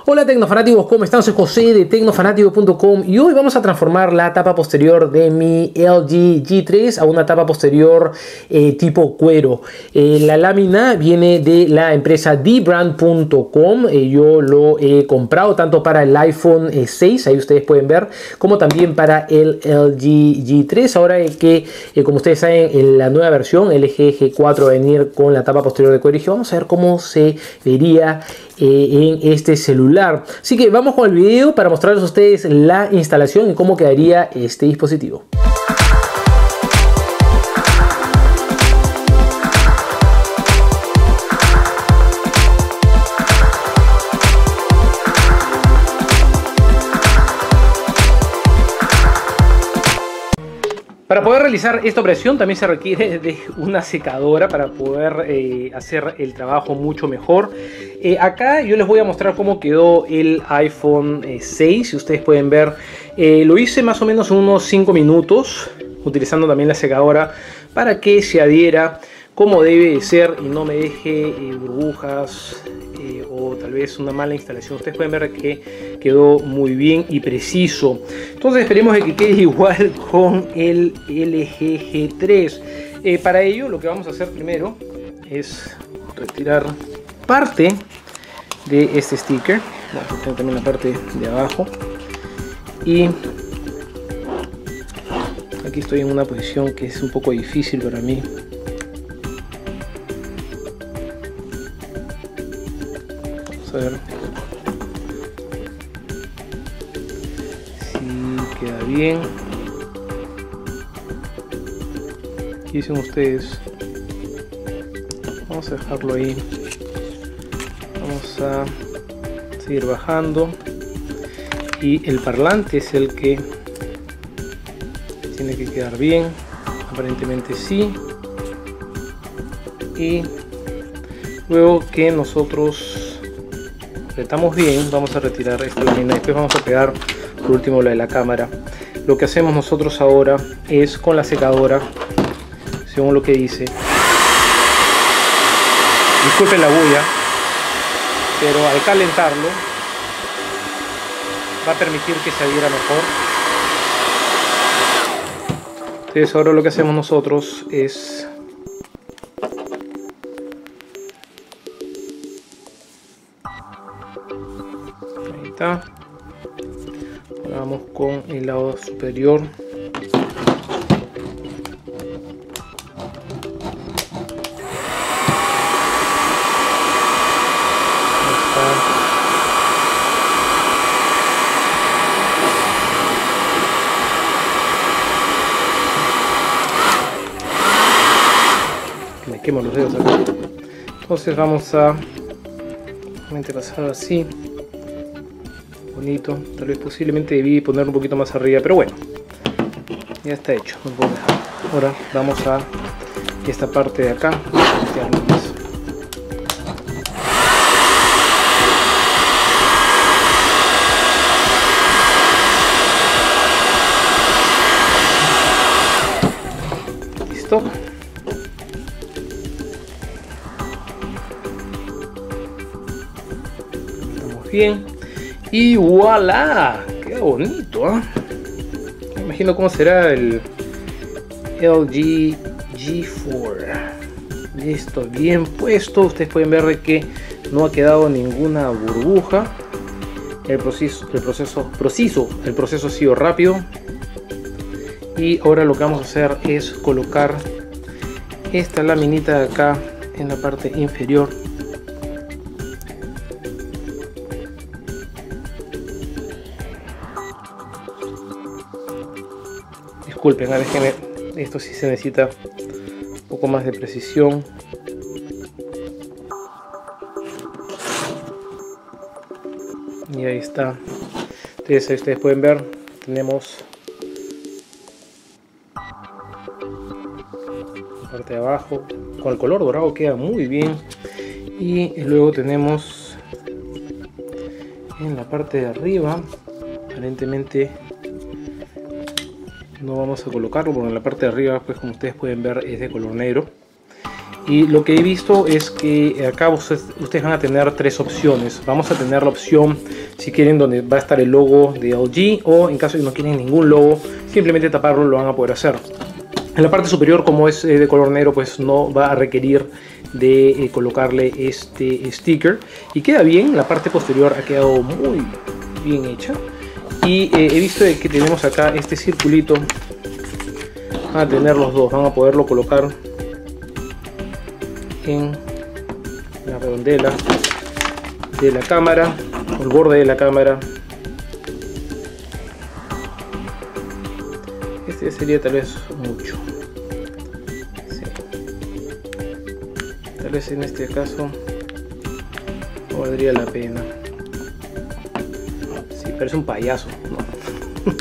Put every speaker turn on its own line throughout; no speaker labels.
Hola tecnofanáticos, ¿cómo están? Soy José de tecnofanático.com y hoy vamos a transformar la tapa posterior de mi LG G3 a una tapa posterior tipo cuero. La lámina viene de la empresa dbrand.com. Yo lo he comprado tanto para el iPhone 6, ahí ustedes pueden ver, como también para el LG G3. Ahora que, como ustedes saben, en la nueva versión LG G4 va a venir con la tapa posterior de cuero. Y vamos a ver cómo se vería en este celular. Así que vamos con el video para mostrarles a ustedes la instalación y cómo quedaría este dispositivo. Para poder realizar esta operación también se requiere de una secadora para poder hacer el trabajo mucho mejor. Acá yo les voy a mostrar cómo quedó el iPhone 6. Si ustedes pueden ver, lo hice más o menos en unos 5 minutos, utilizando también la secadora para que se adhiera como debe de ser y no me deje burbujas o tal vez una mala instalación. Ustedes pueden ver que quedó muy bien y preciso. Entonces esperemos que quede igual con el LG G3. Para ello lo que vamos a hacer primero es retirar parte de este sticker. Vamos a tener también la parte de abajo. Y aquí estoy en una posición que es un poco difícil para mí. A ver si queda bien. ¿Qué dicen ustedes? Vamos a dejarlo ahí. Vamos a seguir bajando. Y el parlante es el que tiene que quedar bien. Aparentemente sí. Y luego que nosotros apretamos bien, vamos a retirar esta lámina y después vamos a pegar por último la de la cámara. Lo que hacemos nosotros ahora es con la secadora, según lo que dice, disculpen la bulla, pero al calentarlo va a permitir que se adhiera mejor. Entonces ahora lo que hacemos nosotros es ahora vamos con el lado superior. Me quemo los dedos acá. Entonces vamos a pasar así. Bonito, tal vez posiblemente debí ponerlo un poquito más arriba, pero bueno, ya está hecho. Ahora vamos a esta parte de acá. Listo. Estamos bien. Y voilà, qué bonito, ¿eh? Me imagino cómo será el LG G4. Listo, bien puesto. Ustedes pueden ver de que no ha quedado ninguna burbuja. El proceso ha sido rápido. Y ahora lo que vamos a hacer es colocar esta laminita de acá en la parte inferior. Disculpen, déjenme, esto sí se necesita un poco más de precisión. Y ahí está. Entonces ahí ustedes pueden ver, tenemos la parte de abajo, con el color dorado queda muy bien. Y luego tenemos en la parte de arriba, aparentemente no vamos a colocarlo porque en la parte de arriba, pues como ustedes pueden ver, es de color negro. Y lo que he visto es que acá ustedes van a tener tres opciones. Vamos a tener la opción, si quieren, donde va a estar el logo de LG, o en caso de que no quieren ningún logo, simplemente taparlo, lo van a poder hacer. En la parte superior, como es de color negro, pues no va a requerir de colocarle este sticker. Y queda bien, la parte posterior ha quedado muy bien hecha. Y he visto que tenemos acá este circulito. Van a tener los dos, van a poderlo colocar en la redondela de la cámara, o el borde de la cámara. Este sería tal vez mucho. Sí. Tal vez en este caso no valdría la pena. Sí, parece un payaso, ¿no?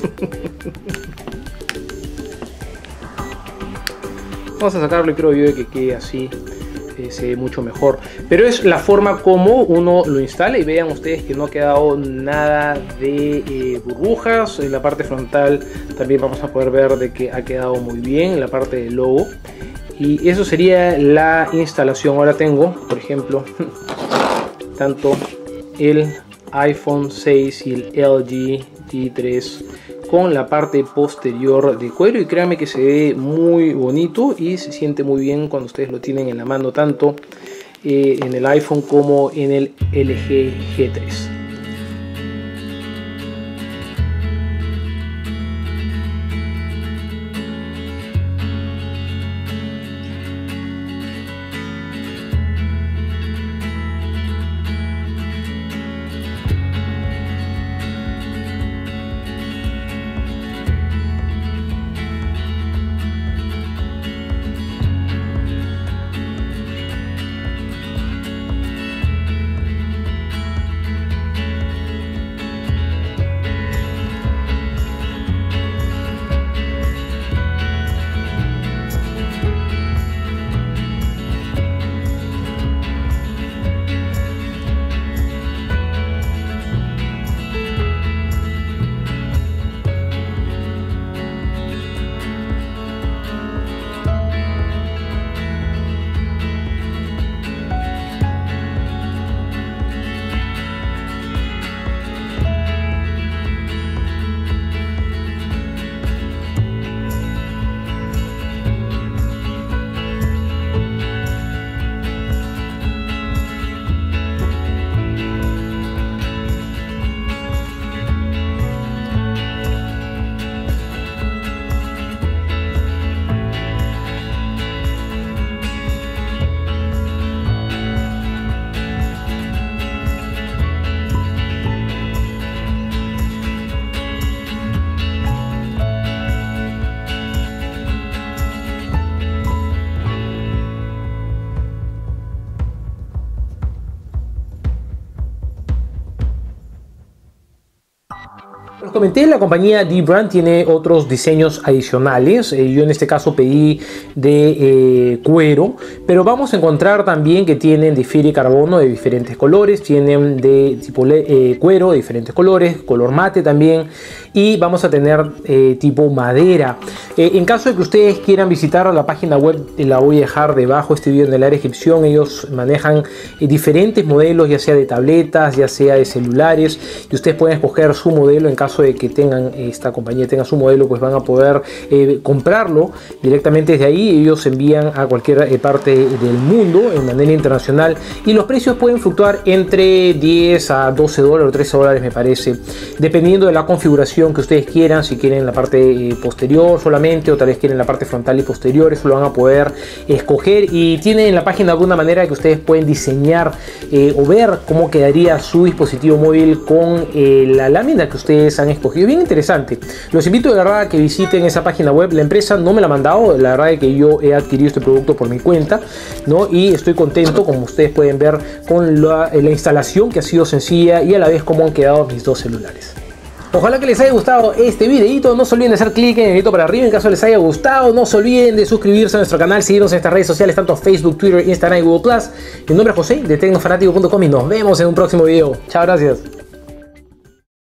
Vamos a sacarlo y creo yo que quede así. Se ve mucho mejor, pero es la forma como uno lo instala. Y vean ustedes que no ha quedado nada de burbujas. En la parte frontal también vamos a poder ver de que ha quedado muy bien en la parte del logo. Y eso sería la instalación. Ahora tengo, por ejemplo, tanto el iPhone 6 y el LG G3 con la parte posterior de cuero, y créanme que se ve muy bonito y se siente muy bien cuando ustedes lo tienen en la mano, tanto en el iPhone como en el LG G3. Os comenté, la compañía Dbrand tiene otros diseños adicionales. Yo en este caso pedí de cuero, pero vamos a encontrar también que tienen de fibra y carbono de diferentes colores, tienen de tipo cuero de diferentes colores, color mate también, y vamos a tener tipo madera. En caso de que ustedes quieran visitar la página web, la voy a dejar debajo este video en la descripción. Ellos manejan diferentes modelos, ya sea de tabletas, ya sea de celulares, y ustedes pueden escoger su modelo. En caso de que tengan esta compañía tenga su modelo, pues van a poder comprarlo directamente desde ahí. Ellos envían a cualquier parte del mundo en manera internacional, y los precios pueden fluctuar entre 10 a 12 dólares o 13 dólares me parece, dependiendo de la configuración que ustedes quieran. Si quieren la parte posterior solamente, o tal vez quieren la parte frontal y posterior, eso lo van a poder escoger, y tienen en la página alguna manera que ustedes pueden diseñar o ver cómo quedaría su dispositivo móvil con la lámina que ustedes han escogido. Bien interesante. Los invito de verdad a que visiten esa página web. La empresa no me la ha mandado, la verdad es que yo he adquirido este producto por mi cuenta, ¿no? Y estoy contento, como ustedes pueden ver, con la instalación, que ha sido sencilla, y a la vez cómo han quedado mis dos celulares. Ojalá que les haya gustado este videito. No se olviden de hacer clic en el dedito para arriba en caso les haya gustado. No se olviden de suscribirse a nuestro canal, seguirnos en estas redes sociales, tanto Facebook, Twitter, Instagram y Google+. Mi nombre es José de Tecnofanático.com y nos vemos en un próximo video. Chao, gracias.